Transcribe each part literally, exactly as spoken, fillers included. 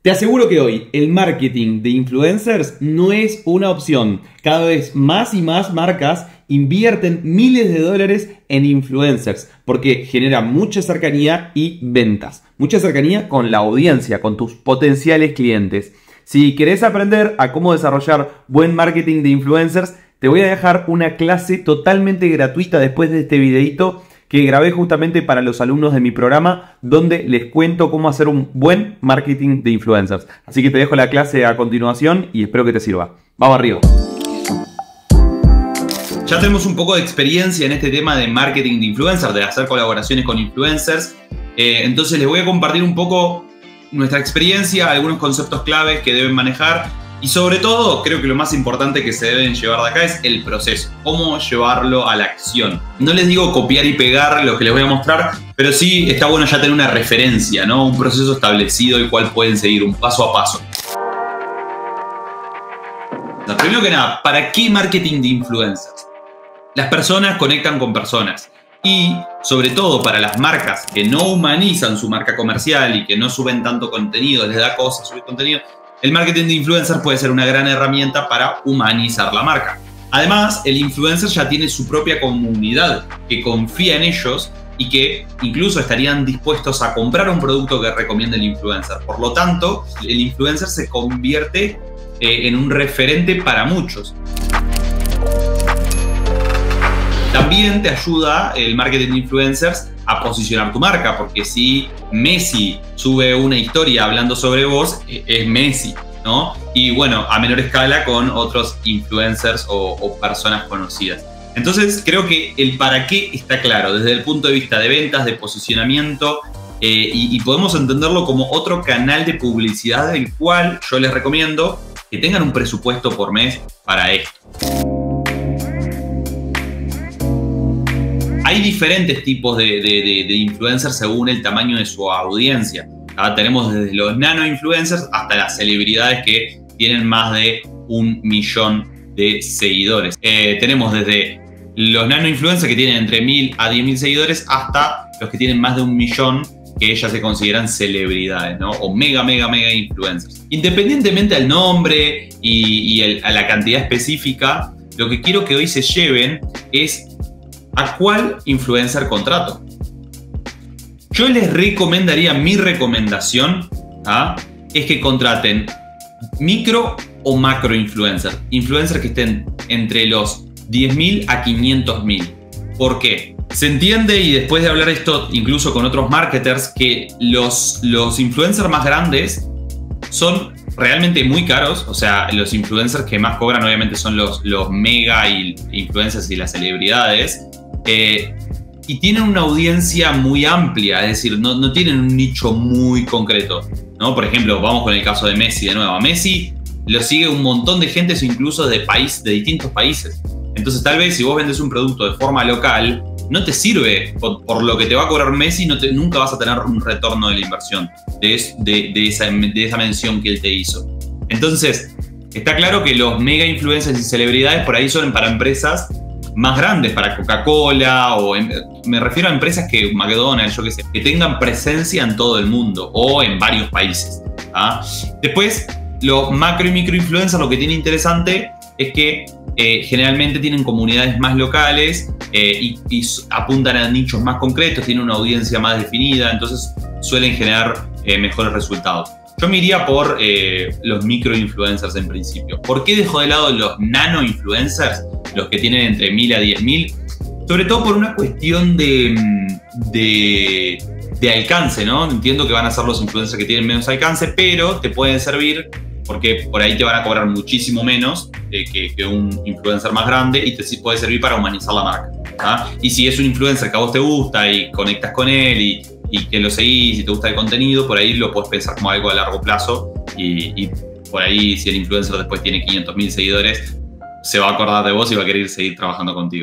Te aseguro que hoy el marketing de influencers no es una opción. Cada vez más y más marcas invierten miles de dólares en influencers porque genera mucha cercanía y ventas. Mucha cercanía con la audiencia, con tus potenciales clientes. Si querés aprender a cómo desarrollar buen marketing de influencers, te voy a dejar una clase totalmente gratuita después de este videito que grabé justamente para los alumnos de mi programa, donde les cuento cómo hacer un buen marketing de influencers. Así que te dejo la clase a continuación y espero que te sirva. Vamos arriba. Ya tenemos un poco de experiencia en este tema de marketing de influencers, de hacer colaboraciones con influencers. Eh, entonces les voy a compartir un poco nuestra experiencia, algunos conceptos claves que deben manejar. Y sobre todo, creo que lo más importante que se deben llevar de acá es el proceso. Cómo llevarlo a la acción. No les digo copiar y pegar lo que les voy a mostrar, pero sí está bueno ya tener una referencia, ¿no? Un proceso establecido el cual pueden seguir un paso a paso. Primero que nada, ¿para qué marketing de influencers? Las personas conectan con personas. Y sobre todo para las marcas que no humanizan su marca comercial y que no suben tanto contenido, les da cosas subir contenido, el marketing de influencers puede ser una gran herramienta para humanizar la marca. Además, el influencer ya tiene su propia comunidad que confía en ellos y que incluso estarían dispuestos a comprar un producto que recomienda el influencer. Por lo tanto, el influencer se convierte eh, en un referente para muchos. También te ayuda el marketing de influencers a posicionar tu marca, porque si Messi sube una historia hablando sobre vos, es Messi, ¿no? Y bueno, a menor escala con otros influencers o, o personas conocidas. Entonces creo que el para qué está claro, desde el punto de vista de ventas, de posicionamiento, eh, y, y podemos entenderlo como otro canal de publicidad del cual yo les recomiendo que tengan un presupuesto por mes para esto. Hay diferentes tipos de, de, de, de influencers según el tamaño de su audiencia. ¿Ah? Tenemos desde los nano influencers hasta las celebridades que tienen más de un millón de seguidores. Eh, tenemos desde los nano influencers que tienen entre mil a diez mil seguidores hasta los que tienen más de un millón, que ellas se consideran celebridades, ¿no? O mega, mega, mega influencers. Independientemente del nombre y, y el, a la cantidad específica, lo que quiero que hoy se lleven es ¿a cuál influencer contrato? Yo les recomendaría, mi recomendación ¿ah? es que contraten micro o macro influencers. Influencers que estén entre los diez mil a quinientos mil. ¿Por qué? Se entiende, y después de hablar esto incluso con otros marketers, que los, los influencers más grandes son realmente muy caros. O sea, los influencers que más cobran obviamente son los, los mega influencers y las celebridades. Eh, y tienen una audiencia muy amplia, es decir, no, no tienen un nicho muy concreto, ¿no? Por ejemplo, vamos con el caso de Messi de nuevo. A Messi lo sigue un montón de gente, incluso de, país, de distintos países. Entonces, tal vez si vos vendes un producto de forma local, no te sirve por, por lo que te va a cobrar Messi, no te, nunca vas a tener un retorno de la inversión, de, de, de, esa, de esa mención que él te hizo. Entonces, está claro que los mega influencers y celebridades por ahí son para empresas más grandes, para Coca-Cola, o en, me refiero a empresas que McDonald's, yo qué sé, que tengan presencia en todo el mundo o en varios países. ¿Ah? Después, los macro y micro influencers, lo que tiene interesante es que eh, generalmente tienen comunidades más locales eh, y, y apuntan a nichos más concretos, tienen una audiencia más definida, entonces suelen generar eh, mejores resultados. Yo me iría por eh, los micro influencers en principio. ¿Por qué dejo de lado los nano influencers? Los que tienen entre mil a diez mil, sobre todo por una cuestión de, de, de alcance, ¿no? Entiendo que van a ser los influencers que tienen menos alcance, pero te pueden servir porque por ahí te van a cobrar muchísimo menos eh, que, que un influencer más grande, y te puede servir para humanizar la marca. ¿Ah? Y si es un influencer que a vos te gusta y conectas con él y, y que lo seguís y te gusta el contenido, por ahí lo puedes pensar como algo a largo plazo, y, y por ahí si el influencer después tiene quinientos mil seguidores, se va a acordar de vos y va a querer seguir trabajando contigo.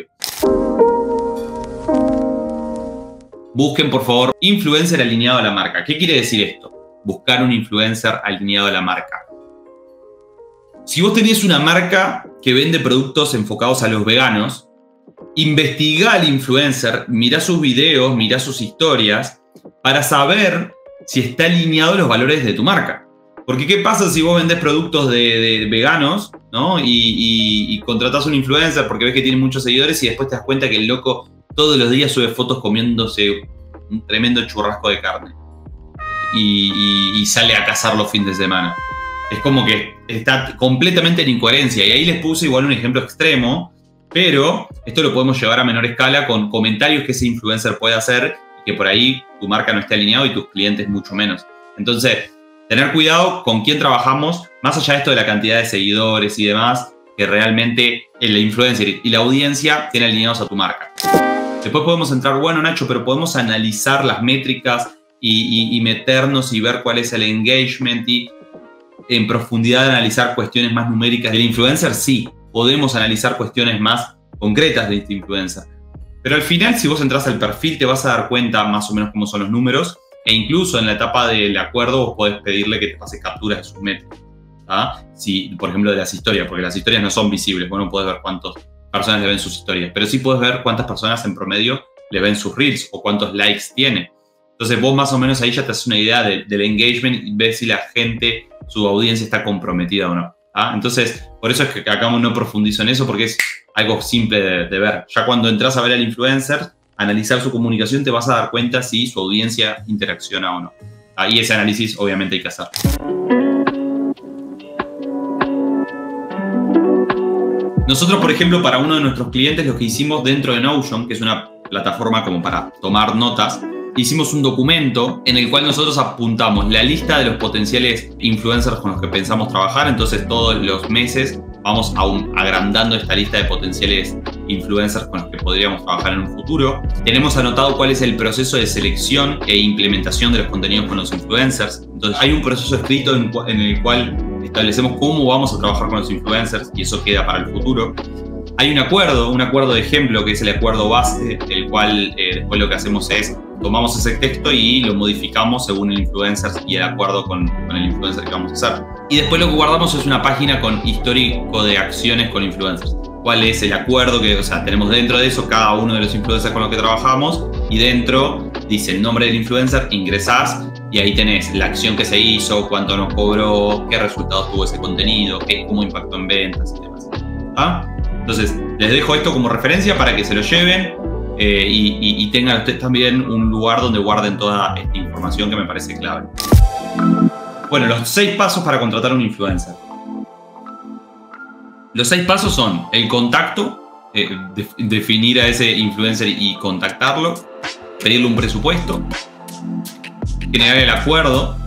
Busquen, por favor, influencer alineado a la marca. ¿Qué quiere decir esto? Buscar un influencer alineado a la marca. Si vos tenés una marca que vende productos enfocados a los veganos, investigá al influencer, mirá sus videos, mirá sus historias, para saber si está alineado a los valores de tu marca. Porque ¿qué pasa si vos vendés productos de, de veganos, ¿no? Y, y, y contratás a un influencer porque ves que tiene muchos seguidores y después te das cuenta que el loco todos los días sube fotos comiéndose un tremendo churrasco de carne y, y, y sale a cazar los fines de semana? Es como que está completamente en incoherencia. Y ahí les puse igual un ejemplo extremo, pero esto lo podemos llevar a menor escala con comentarios que ese influencer puede hacer y que por ahí tu marca no esté alineado y tus clientes mucho menos. Entonces, tener cuidado con quién trabajamos, más allá de esto de la cantidad de seguidores y demás, que realmente el influencer y la audiencia tienen alineados a tu marca. Después podemos entrar, bueno, Nacho, pero podemos analizar las métricas y, y, y meternos y ver cuál es el engagement y en profundidad analizar cuestiones más numéricas del influencer. Sí, podemos analizar cuestiones más concretas de este influencer. Pero al final, si vos entras al perfil, te vas a dar cuenta más o menos cómo son los números. E incluso en la etapa del acuerdo vos podés pedirle que te pase capturas de sus métricas. ¿Ah? Si, por ejemplo, de las historias, porque las historias no son visibles. Vos no podés ver cuántas personas le ven sus historias. Pero sí podés ver cuántas personas en promedio le ven sus reels o cuántos likes tiene. Entonces vos más o menos ahí ya te haces una idea de, del engagement y ves si la gente, su audiencia está comprometida o no. ¿Ah? Entonces, por eso es que acá no profundizo en eso, porque es algo simple de, de ver. Ya cuando entras a ver al influencer, analizar su comunicación, te vas a dar cuenta si su audiencia interacciona o no. Ahí ese análisis obviamente hay que hacer. Nosotros, por ejemplo, para uno de nuestros clientes, lo que hicimos dentro de Notion, que es una plataforma como para tomar notas, hicimos un documento en el cual nosotros apuntamos la lista de los potenciales influencers con los que pensamos trabajar. Entonces todos los meses vamos aún agrandando esta lista de potenciales influencers con los que podríamos trabajar en un futuro. Tenemos anotado cuál es el proceso de selección e implementación de los contenidos con los influencers. Entonces hay un proceso escrito en, en el cual establecemos cómo vamos a trabajar con los influencers y eso queda para el futuro. Hay un acuerdo, un acuerdo de ejemplo que es el acuerdo base, el cual eh, después lo que hacemos es tomamos ese texto y lo modificamos según el influencer y el acuerdo con, con el influencer que vamos a hacer. Y después lo que guardamos es una página con histórico de acciones con influencers. ¿Cuál es el acuerdo? Que, o sea, tenemos dentro de eso cada uno de los influencers con los que trabajamos y dentro dice el nombre del influencer, ingresás y ahí tenés la acción que se hizo, cuánto nos cobró, qué resultados tuvo ese contenido, qué, cómo impactó en ventas y demás. ¿Ah? Entonces, les dejo esto como referencia para que se lo lleven. Eh, y, y, y tengan ustedes también un lugar donde guarden toda esta información que me parece clave. Bueno, los seis pasos para contratar a un influencer. Los seis pasos son el contacto, eh, de, definir a ese influencer y contactarlo, pedirle un presupuesto, generar el acuerdo,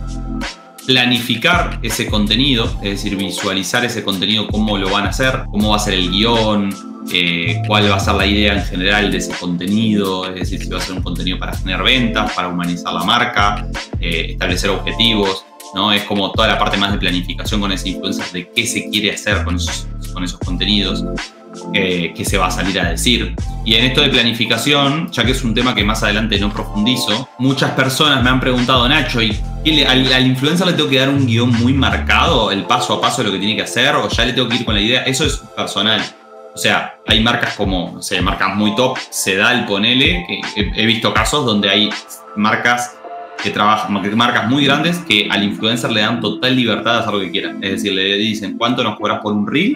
planificar ese contenido, es decir, visualizar ese contenido, cómo lo van a hacer, cómo va a ser el guión, Eh, cuál va a ser la idea en general de ese contenido, es decir, si va a ser un contenido para generar ventas, para humanizar la marca, eh, establecer objetivos, ¿no? Es como toda la parte más de planificación con ese influencer, de qué se quiere hacer con esos, con esos contenidos, eh, qué se va a salir a decir. Y en esto de planificación, ya que es un tema que más adelante no profundizo, muchas personas me han preguntado, Nacho, ¿y le, al, al influencer le tengo que dar un guión muy marcado, el paso a paso de lo que tiene que hacer, o ya le tengo que ir con la idea? Eso es personal. O sea, hay marcas como, no sé, marcas muy top, Sedal, ponele, que he, he visto casos donde hay marcas que trabajan, marcas muy grandes que al influencer le dan total libertad de hacer lo que quieran. Es decir, le dicen cuánto nos cobras por un reel,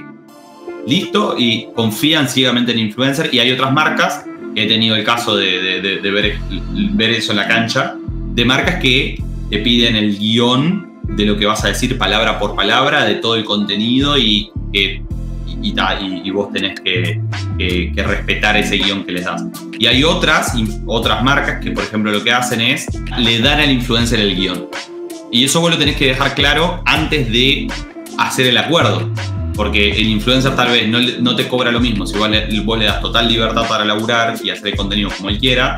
listo, y confían ciegamente en el influencer. Y hay otras marcas, que he tenido el caso de, de, de, de ver, ver eso en la cancha, de marcas que te piden el guión de lo que vas a decir palabra por palabra, de todo el contenido y que... Y, y, y vos tenés que, que, que respetar ese guión que les das. Y hay otras, otras marcas que, por ejemplo, lo que hacen es le dan al influencer el guión. Y eso vos lo tenés que dejar claro antes de hacer el acuerdo. Porque el influencer tal vez no, no te cobra lo mismo si vos le, vos le das total libertad para laburar y hacer el contenido como él quiera.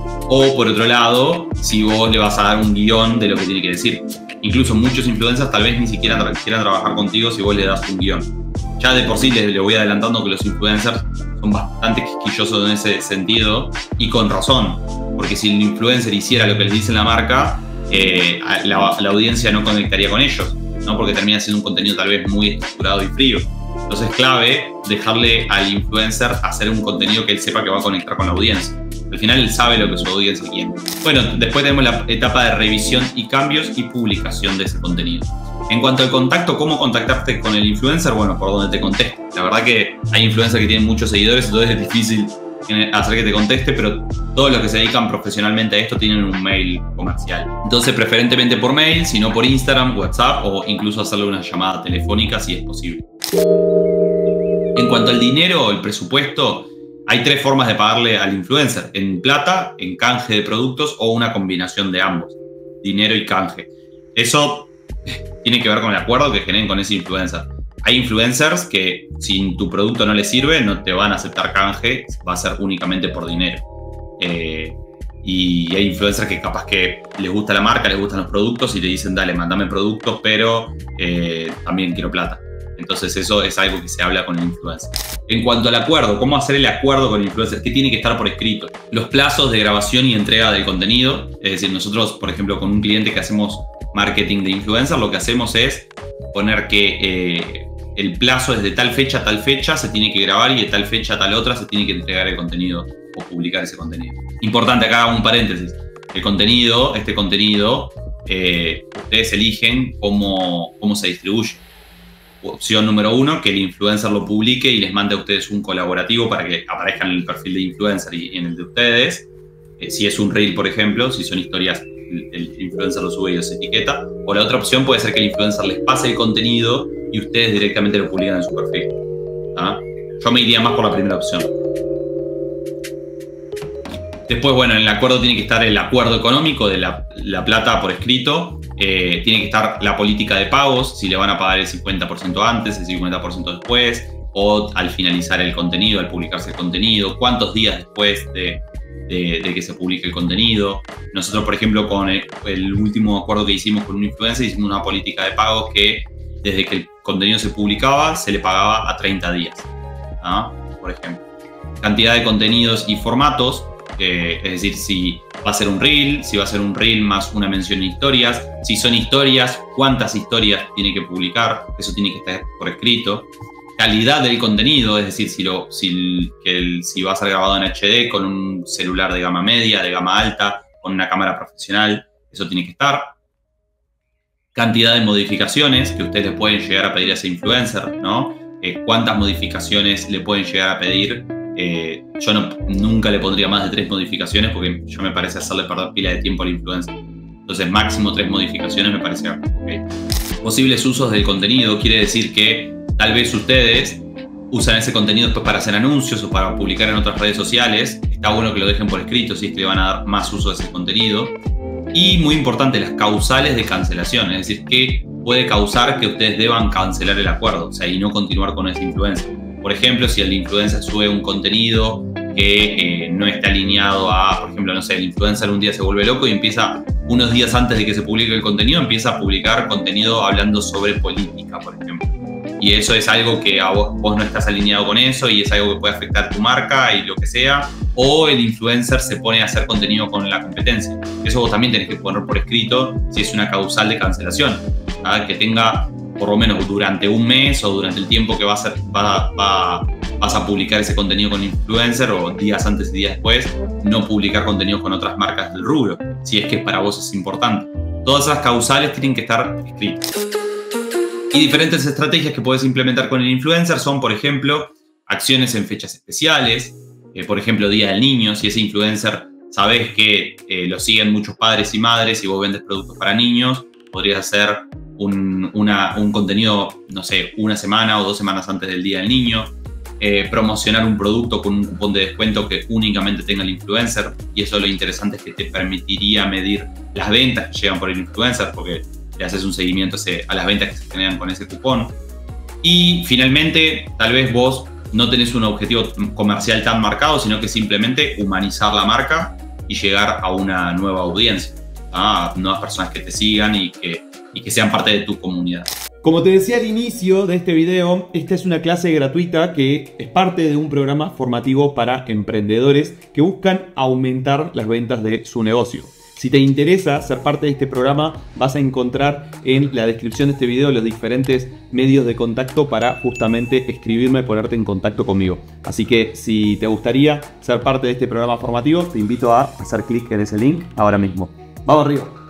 O, por otro lado, si vos le vas a dar un guión de lo que tiene que decir. Incluso muchos influencers tal vez ni siquiera tra quieran trabajar contigo si vos le das un guión. Ya de por sí les, les voy adelantando que los influencers son bastante quisquillosos en ese sentido y con razón, porque si el influencer hiciera lo que les dice la marca, eh, la, la audiencia no conectaría con ellos, ¿no? Porque termina siendo un contenido tal vez muy estructurado y frío. Entonces es clave dejarle al influencer hacer un contenido que él sepa que va a conectar con la audiencia. Al final él sabe lo que su audiencia quiere. Bueno, después tenemos la etapa de revisión y cambios y publicación de ese contenido. En cuanto al contacto, ¿cómo contactarte con el influencer? Bueno, por donde te conteste. La verdad que hay influencers que tienen muchos seguidores, entonces es difícil hacer que te conteste, pero todos los que se dedican profesionalmente a esto tienen un mail comercial. Entonces, preferentemente por mail, si no por Instagram, WhatsApp o incluso hacerle una llamada telefónica si es posible. En cuanto al dinero, el presupuesto, hay tres formas de pagarle al influencer: en plata, en canje de productos o una combinación de ambos, dinero y canje. Eso tiene que ver con el acuerdo que generen con ese influencer. Hay influencers que si tu producto no les sirve no te van a aceptar canje, va a ser únicamente por dinero. Eh, y hay influencers que capaz que les gusta la marca, les gustan los productos y te dicen dale, mandame productos, pero eh, también quiero plata. Entonces eso es algo que se habla con el influencer. En cuanto al acuerdo, ¿cómo hacer el acuerdo con el influencer? ¿Qué tiene que estar por escrito? Los plazos de grabación y entrega del contenido. Es decir, nosotros, por ejemplo, con un cliente que hacemos marketing de influencer, lo que hacemos es poner que eh, el plazo es de tal fecha a tal fecha, se tiene que grabar, y de tal fecha a tal otra se tiene que entregar el contenido o publicar ese contenido. Importante, acá un paréntesis. El contenido, este contenido, eh, ustedes eligen cómo, cómo se distribuye. Opción número uno, que el influencer lo publique y les mande a ustedes un colaborativo para que aparezcan en el perfil de influencer y en el de ustedes. Eh, si es un reel, por ejemplo, si son historias, el, el influencer lo sube y los etiqueta. O la otra opción puede ser que el influencer les pase el contenido y ustedes directamente lo publican en su perfil. ¿Ah? Yo me iría más por la primera opción. Después, bueno, en el acuerdo tiene que estar el acuerdo económico de la, la plata por escrito. Eh, tiene que estar la política de pagos, si le van a pagar el cincuenta por ciento antes, el cincuenta por ciento después, o al finalizar el contenido, al publicarse el contenido, cuántos días después de, de, de que se publique el contenido. Nosotros, por ejemplo, con el, el último acuerdo que hicimos con un influencer, hicimos una política de pagos que desde que el contenido se publicaba, se le pagaba a treinta días. ¿Ah? Por ejemplo. Cantidad de contenidos y formatos. Eh, es decir, si va a ser un reel, si va a ser un reel más una mención en historias, si son historias, cuántas historias tiene que publicar, eso tiene que estar por escrito. Calidad del contenido, es decir, si, lo, si, que el, si va a ser grabado en H D con un celular de gama media, de gama alta, con una cámara profesional, eso tiene que estar. Cantidad de modificaciones que ustedes le pueden llegar a pedir a ese influencer, ¿no? Eh, cuántas modificaciones le pueden llegar a pedir. Eh, yo no, nunca le pondría más de tres modificaciones porque yo me parece hacerle perder pila de tiempo al influencer. Entonces, máximo tres modificaciones me parece okay. Posibles usos del contenido quiere decir que tal vez ustedes usan ese contenido después para hacer anuncios o para publicar en otras redes sociales. Está bueno que lo dejen por escrito si es que le van a dar más uso de ese contenido. Y muy importante, las causales de cancelación, es decir, qué puede causar que ustedes deban cancelar el acuerdo, o sea, y no continuar con ese influencer. Por ejemplo, si el influencer sube un contenido que eh, no está alineado a, por ejemplo, no sé, el influencer un día se vuelve loco y empieza, unos días antes de que se publique el contenido, empieza a publicar contenido hablando sobre política, por ejemplo. Y eso es algo que a vos, vos no estás alineado con eso y es algo que puede afectar tu marca y lo que sea. O el influencer se pone a hacer contenido con la competencia. Eso vos también tenés que poner por escrito si es una causal de cancelación. ¿Sabes? Que tenga por lo menos durante un mes o durante el tiempo que va a ser, va, va, vas a publicar ese contenido con influencer o días antes y días después, no publicar contenido con otras marcas del rubro, si es que para vos es importante. Todas esas causales tienen que estar escritas. Y diferentes estrategias que puedes implementar con el influencer son, por ejemplo, acciones en fechas especiales, eh, por ejemplo, Día del Niño. Si ese influencer sabes que eh, lo siguen muchos padres y madres y vos vendes productos para niños, podrías hacer un, una, un contenido, no sé, una semana o dos semanas antes del Día del Niño. Eh, promocionar un producto con un cupón de descuento que únicamente tenga el influencer, y eso lo interesante es que te permitiría medir las ventas que llegan por el influencer porque le haces un seguimiento a las ventas que se generan con ese cupón. Y finalmente, tal vez vos no tenés un objetivo comercial tan marcado, sino que simplemente humanizar la marca y llegar a una nueva audiencia, a nuevas personas que te sigan y que, y que sean parte de tu comunidad. Como te decía al inicio de este video, esta es una clase gratuita que es parte de un programa formativo para emprendedores que buscan aumentar las ventas de su negocio. Si te interesa ser parte de este programa, vas a encontrar en la descripción de este video los diferentes medios de contacto para justamente escribirme y ponerte en contacto conmigo. Así que si te gustaría ser parte de este programa formativo, te invito a hacer clic en ese link ahora mismo. ¡Vamos arriba!